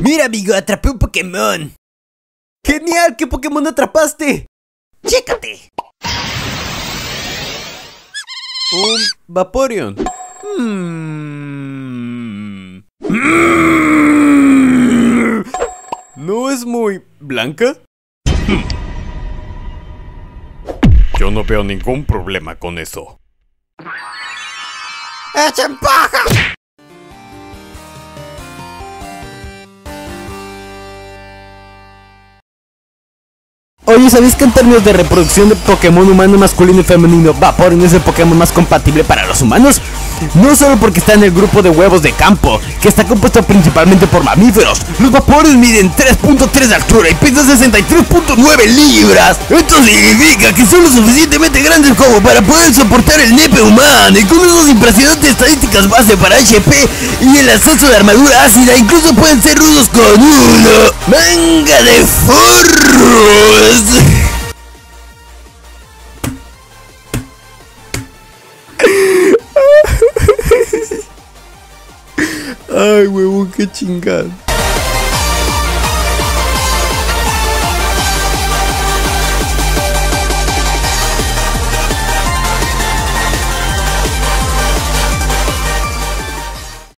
Mira, amigo, atrapé un Pokémon. ¡Genial! ¿Qué Pokémon atrapaste? ¡Chécate! Un Vaporeon. ¿No es muy blanca? Yo no veo ningún problema con eso. ¡Echen paja! Oye, ¿sabías que en términos de reproducción de Pokémon humano masculino y femenino, Vaporeon es el Pokémon más compatible para los humanos? No solo porque está en el grupo de huevos de campo, que está compuesto principalmente por mamíferos. Los Vaporeon miden 3.3 de altura y pesan 63.9 libras. Esto significa que son lo suficientemente grandes como para poder soportar el nepe humano, y con unas impresionantes estadísticas base para HP y el acceso de armadura ácida, incluso pueden ser rudos con uno. ¡Manga de forros! Ay, huevón, qué chingada.